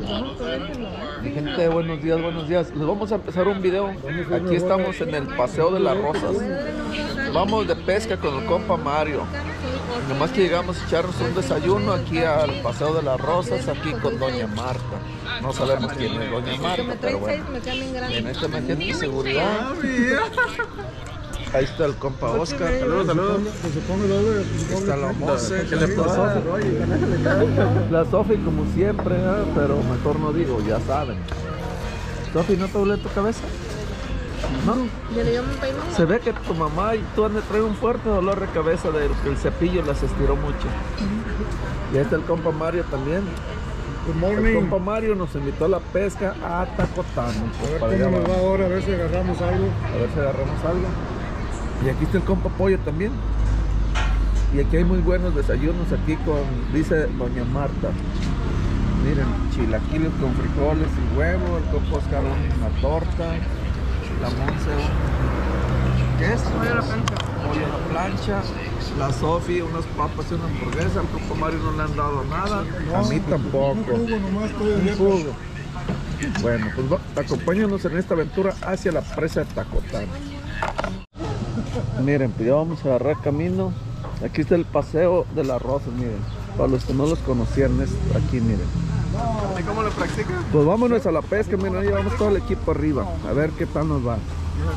Mi gente, buenos días, buenos días. Les vamos a empezar un video. Aquí estamos en el Paseo de las Rosas. Vamos de pesca con el compa Mario. Nomás que llegamos a echarnos un desayuno aquí al Paseo de las Rosas, aquí con Doña Marta. No sabemos quién es Doña Marta, pero bueno. En este me de seguridad. Ahí está el compa Oscar. Saludos, saludos. Está la Mose. ¿Qué le pasó? La Sofi como siempre, pero mejor no digo, ya saben. Sofi, ¿no te duele tu cabeza? ¿No? Se ve que tu mamá y tú han de traer un fuerte dolor de cabeza del que el cepillo las estiró mucho. Y ahí está el compa Mario también. El compa Mario nos invitó a la pesca a Tacotán. Pues a ver cómo nos va ahora, a ver si agarramos algo. A ver si agarramos algo. Y aquí está el compa Pollo también. Y aquí hay muy buenos desayunos aquí con, dice Doña Marta. Miren, chilaquiles con frijoles y huevo. El compa Oscar una torta. La Monse, ¿qué es? Pollo a la plancha. Pollo a la plancha. La Sofi, unas papas y una hamburguesa. Al compa Mario no le han dado nada. No, a mí tampoco. Un jugo nomás, un jugo. Bueno, pues acompáñanos en esta aventura hacia la presa de Tacotán. Miren, pues ya vamos a agarrar camino. Aquí está el Paseo de las Rosas, miren. Para los que no los conocían, es aquí, miren. ¿Y cómo lo practican? Pues vámonos a la pesca, miren, ahí llevamos todo el equipo arriba. A ver qué tal nos va.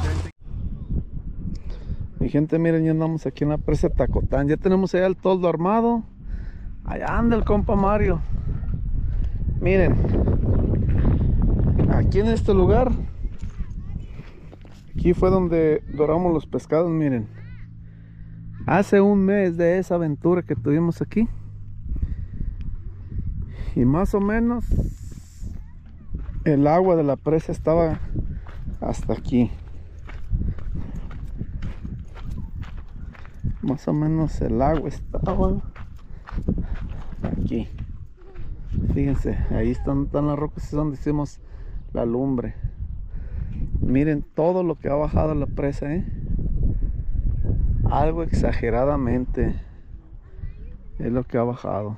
Mi gente, miren, ya andamos aquí en la presa de Tacotán. Ya tenemos allá el toldo armado. Allá anda el compa Mario. Miren, aquí en este lugar, aquí fue donde doramos los pescados, miren. Hace un mes de esa aventura que tuvimos aquí. Y más o menos el agua de la presa estaba hasta aquí. Más o menos el agua estaba aquí. Fíjense, ahí están las rocas, es donde hicimos la lumbre. Miren todo lo que ha bajado la presa, algo exageradamente es lo que ha bajado.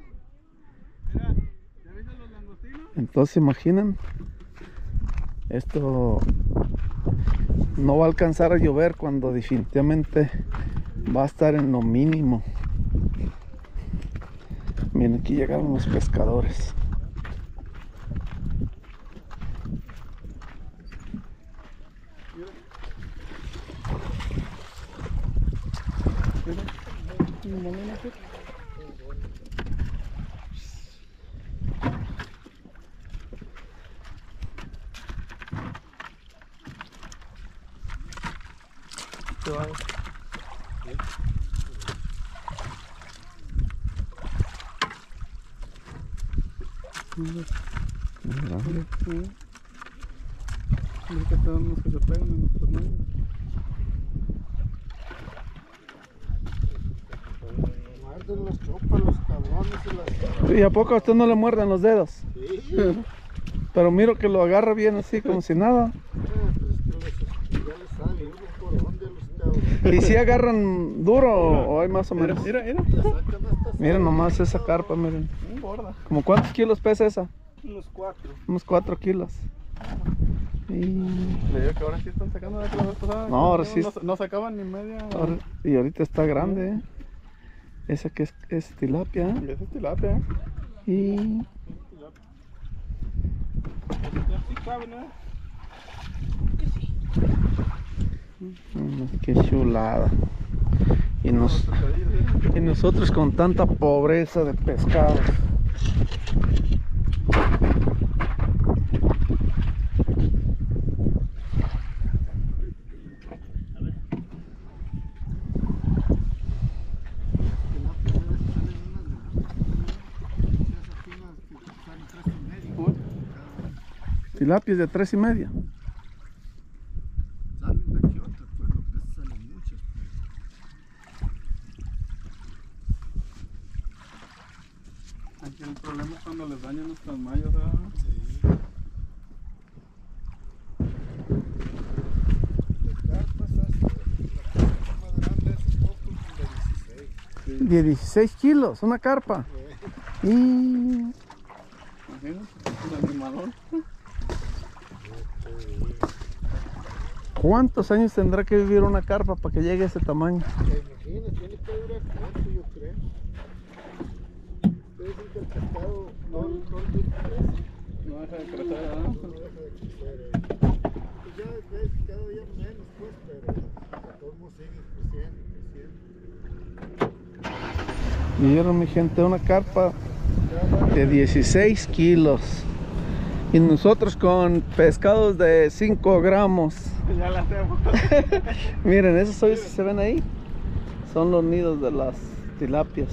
Entonces imaginan, esto no va a alcanzar a llover cuando definitivamente va a estar en lo mínimo. Miren, aquí llegaron los pescadores. ¿Y a poco a usted no le muerden los dedos? Sí. Pero miro que lo agarra bien así como si nada. ¿Y si agarran duro o hay más o menos? Mira. Miren nomás esa carpa, miren. ¿Cómo cuántos kilos pesa esa? Unos 4. Unos 4 kilos. Le digo que ahora sí están sacando de la vez pasada. No, ahora sí. No sacaban ni media. Y ahorita está grande, Esa que es tilapia. Esa es tilapia. Y... qué chulada. Y nosotros con tanta pobreza de pescado. Tilapias de 3.5. Salen de aquí otras, pues los peces salen muchos. Aquí el problema es cuando les dañan los mallas, ¿verdad? Sí. De carpas hasta la carpa más grande es poco de 16. De 16 kilos, una carpa. Y... imaginas? Un animalón. ¿Cuántos años tendrá que vivir una carpa para que llegue a ese tamaño? Te imaginas, tiene que durar cuánto, yo creo. Ustedes dicen que el pescado no crece. No deja de crecer, ¿verdad? No deja de crecer. Pues ya ves, cada día menos, pues, pero a todos modos sigue creciendo. Vieron, mi gente, una carpa de 16 kilos. Y nosotros con pescados de 5 gramos. Ya la hacemos. Miren, esos hoyos que se ven ahí son los nidos de las tilapias.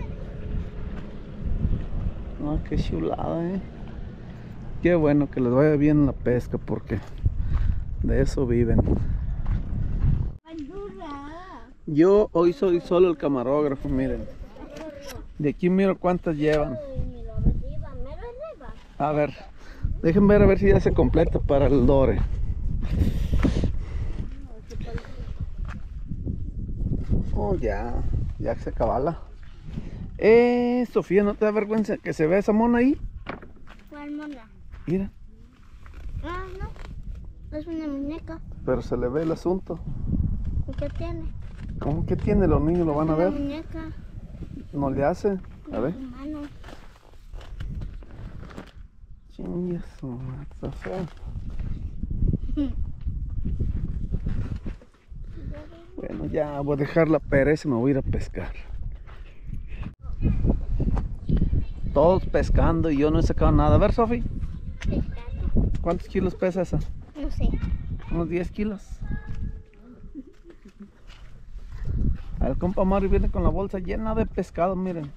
Ah, qué chulada, Qué bueno que les vaya bien la pesca, porque de eso viven. Yo hoy soy solo el camarógrafo, miren. De aquí miro cuántas llevan. A ver, dejen ver a ver si ya se completa para el dore. Oh, ya se acabala. Sofía, ¿no te da vergüenza que se vea esa mona ahí? ¿Cuál mona? Mira, Ah, no. Es una muñeca. pero se le ve el asunto. ¿Y qué tiene? ¿Cómo que tiene? Los niños lo van a Una ver. muñeca. No le hace. A ver. Humano. Chingue su madre, está feo. Bueno, ya voy a dejar la pereza y me voy a ir a pescar. Todos pescando y yo no he sacado nada. A ver, Sofi, Pescado. ¿cuántos kilos pesa esa? No sé. Unos 10 kilos. El compa Mario viene con la bolsa llena de pescado, miren.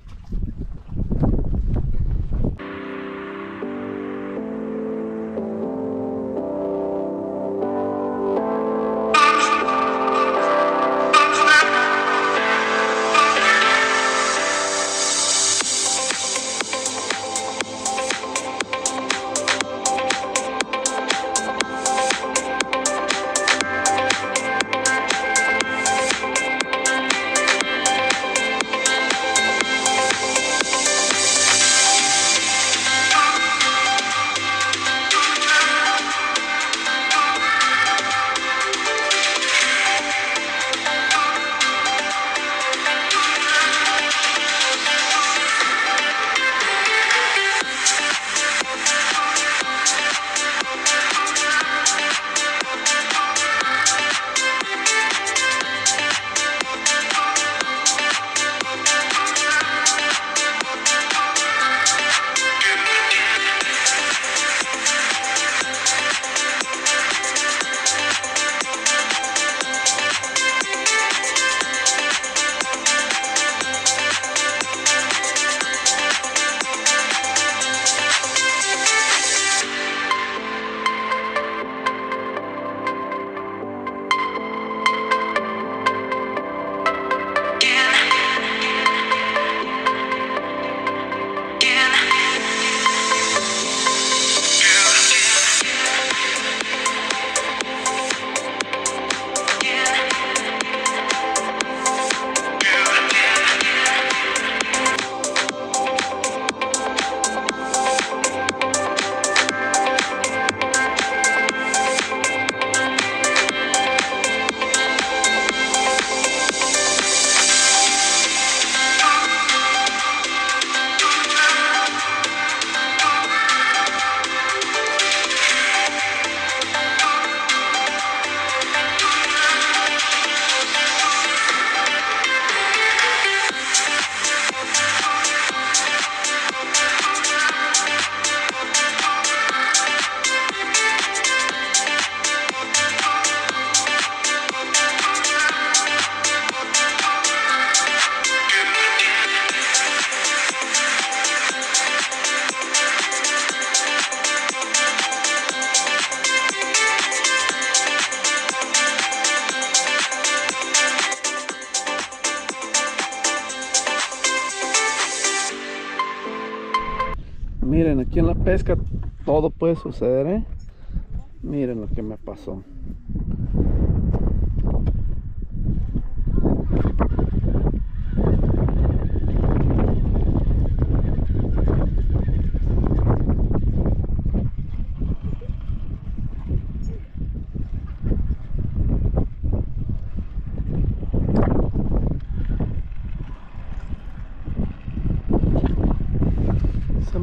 Miren, aquí en la pesca todo puede suceder, Miren lo que me pasó.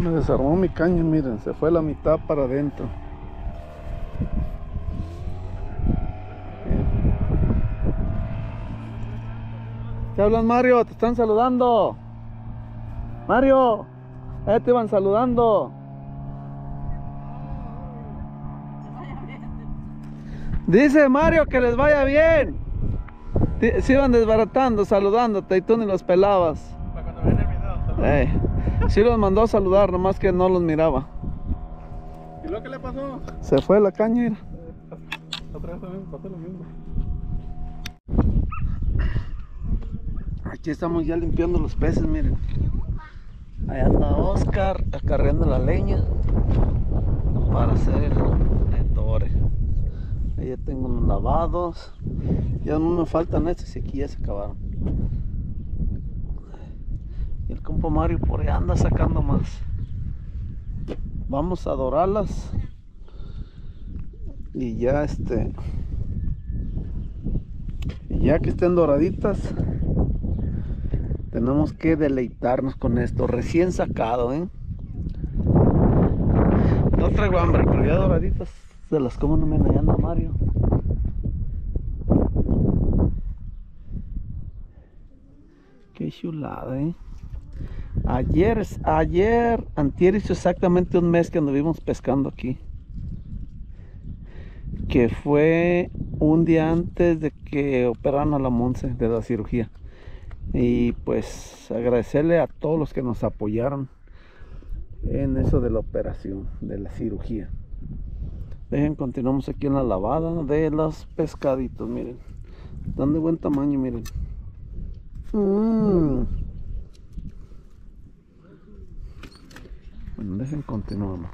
Me desarmó mi caña, miren, se fue la mitad para adentro. ¿Te hablan, Mario? Te están saludando. Mario, te van saludando. Dice Mario que les vaya bien. Se iban desbaratando, saludándote y tú ni los pelabas. Para cuando vean el video. Sí los mandó a saludar, nomás que no los miraba. ¿Y lo que le pasó? Se fue la caña, mira. Otra vez también pasó lo mismo. Aquí estamos ya limpiando los peces, miren. Ahí anda Oscar acarreando la leña para hacer el dore. Ahí ya tengo unos lavados. Ya no me faltan estos y aquí ya se acabaron. Y el compa Mario por ahí anda sacando más. Vamos a dorarlas. Y ya y ya que estén doraditas, tenemos que deleitarnos con esto, recién sacado, No traigo hambre, pero ya doraditas se las como, no me anda Mario. Qué chulada, Antier hizo exactamente un mes que anduvimos pescando aquí. Que fue un día antes de que operaran a la Monse de la cirugía. Y pues agradecerle a todos los que nos apoyaron en eso de la operación, de la cirugía. Dejen, continuamos aquí en la lavada de los pescaditos, miren. Están de buen tamaño, miren. Bueno, dejen, continuamos.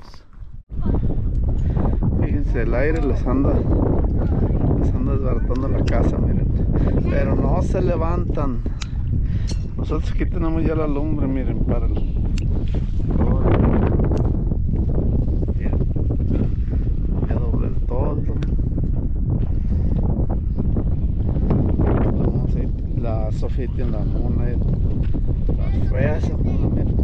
Fíjense, el aire les anda desbaratando la casa, miren. Pero no se levantan. Nosotros aquí tenemos ya la lumbre, miren, para el... Ya doblé el toldo. Vamos a ir, la Sofía tiene la mona, la fea esa mona, miren.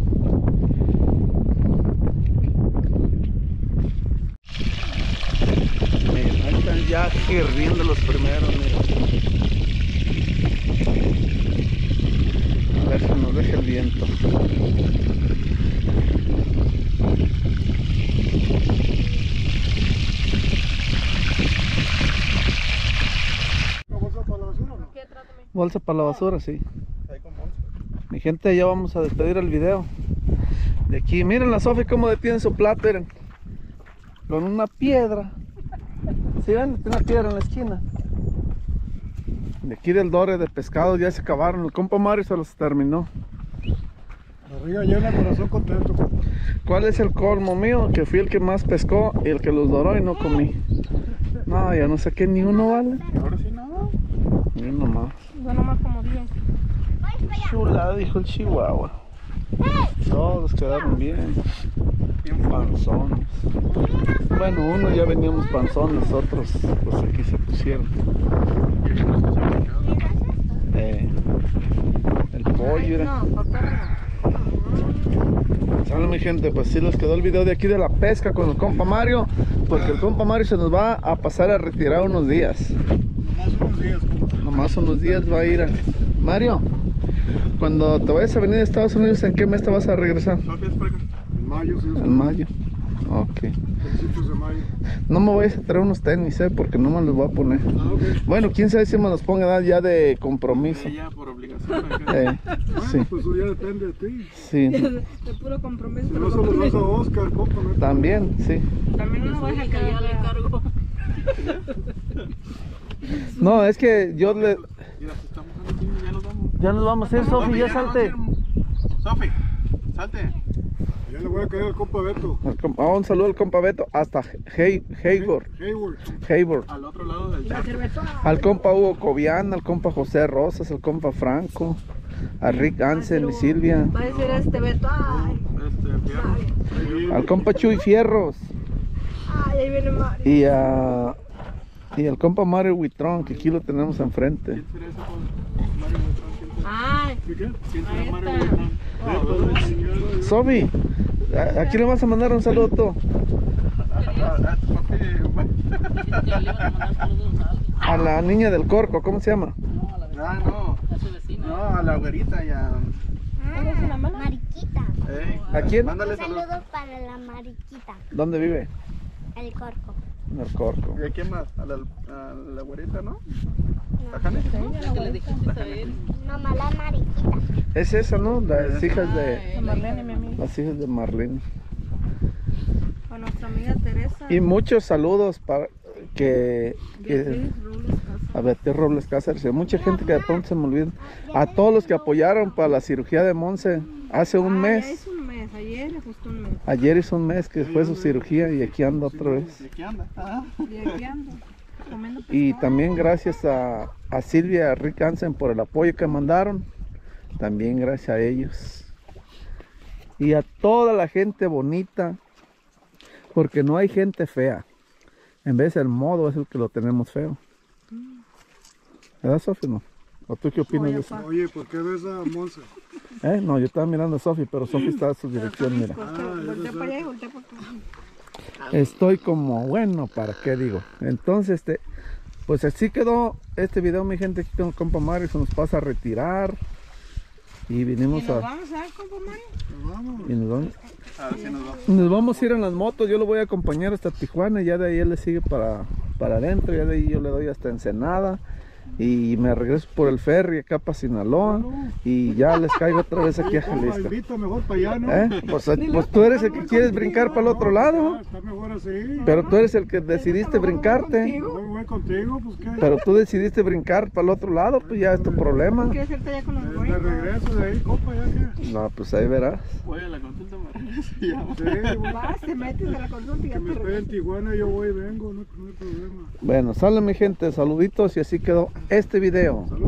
Miren, ahí están ya hirviendo los primeros, miren. A ver si nos deja el viento. ¿Bolsa para la basura o no? Bolsa para la basura, sí. Mi gente, ya vamos a despedir el video de aquí. Miren la Sofía cómo detiene su plato, miren. Con una piedra. ¿Sí ven? Tiene una piedra en la esquina. De aquí del dore de pescado ya se acabaron. El compa Mario se los terminó. Barriga llena, corazón contento. ¿Cuál es el colmo mío? Que fui el que más pescó y el que los doró y no comí. No, ya no saqué ni uno, ¿vale? Ahora sí no. Ni uno más. Yo nomás como 10. Chulada, dijo el chihuahua. Todos quedaron bien. Bien panzones. Bueno, uno ya veníamos panzones, otros pues aquí se pusieron. El pollo era. Sale, mi gente, pues sí les quedó el video de aquí de la pesca con el compa Mario, porque el compa Mario se nos va a pasar a retirar unos días. Nomás unos días va a ir a... Mario, cuando te vayas a venir a Estados Unidos, ¿en qué mes te vas a regresar? En mayo, sí. En mayo. Ok. Principios de mayo. No me voy a traer unos tenis, porque no me los voy a poner. Ah, ok. Bueno, quién sabe si me los ponga ya de compromiso. Ya por obligación. Bueno, Sí, pues eso ya depende de ti. sí. De puro compromiso. Si no se los das a Oscar, compa, ¿no? También, sí. También no vas a que ya le encargo. No, es que yo le... Mira, se está mojando aquí, ya nos vamos. Ya nos vamos a ir, Sofi, ya salte. Sofi, salte. Ya le voy a caer al compa Beto. Un saludo al compa Beto hasta Hayward. Hayward. Al otro lado del charco. Al compa Hugo Cobian, al compa José Rosas, al compa Franco, a Rick Ansen y Silvia, Va a decir este Beto. Ay, Fierro. al compa Chuy Fierros ay, ahí viene Mario. y al compa Mario Huitrón, que aquí lo tenemos enfrente. ¿Quién será ese con Mario Beltrán? Ay, ¿Quién ahí será Mario está. Beltrán? Sofi, ¿A quién le vas a mandar un saludo tú? A la niña del Corco, ¿cómo se llama? No. No, a la güerita ya. Mariquita. ¿A quién? Mándale Un saludos. saludo para la Mariquita. ¿Dónde vive? El Corco. En el Corco. ¿Y a quién más? A la güerita, ¿no? No. ¿A Jane? Mamá, la Mariquita. Es esa, ¿no? Las hijas de... Marlene, mi amiga. Las hijas de Marlene. A nuestra amiga Teresa. Y muchos saludos para que Beatriz Robles Casa. a Beatriz Robles Cáceres y a mucha gente que de pronto se me olvida. A todos los que apoyaron para la cirugía de Monse hace un Ya mes. hizo un mes, ayer justo un mes. Ayer hizo un mes que fue su cirugía y aquí anda otra vez. ¿Y aquí anda? Ah. Y aquí ando, comiendo Y pescado. también gracias a Silvia y a Rick Hansen por el apoyo que mandaron. También gracias a ellos. Y a toda la gente bonita. Porque no hay gente fea. En vez el modo es el que lo tenemos feo. ¿Verdad, Sofi? No. ¿O tú qué opinas Oye, de eso? pa. Oye, ¿por qué ves a Monse? No, yo estaba mirando a Sofi, pero Sofi está a su dirección, mira. Voltea para allá y voltea para acá. Estoy como, bueno, ¿para qué digo? Entonces, pues así quedó este video, mi gente, aquí con el compa Mario, se nos pasa a retirar. Y ¿Y vinimos nos a... vamos a ver, compa Mario? Vamos. Y nos vamos, A ver si nos vamos. nos vamos a ir en las motos, yo lo voy a acompañar hasta Tijuana, y ya de ahí él le sigue para adentro, ya de ahí yo le doy hasta Ensenada. Y me regreso por el ferry acá para Sinaloa. Y ya les caigo otra vez aquí a Compa, Jalisco. invita mejor para allá, ¿no? Pues tú eres el que quieres brincar para el otro lado. Ah, está mejor así. Pero tú eres el que decidiste brincarte. Voy contigo, pues qué. Pero tú decidiste brincar para el otro lado, pues ya es tu problema. ¿Quieres irte allá con los De güeyes? regreso de ahí, compa, ya que. No, pues ahí verás. Voy a la consulta, me regreso y ya. Sí, Vas, te metes a la consulta y que ya me te espere regresas. en Tijuana, yo voy y vengo, no hay problema. Bueno, sale mi gente, saluditos y así quedó este video.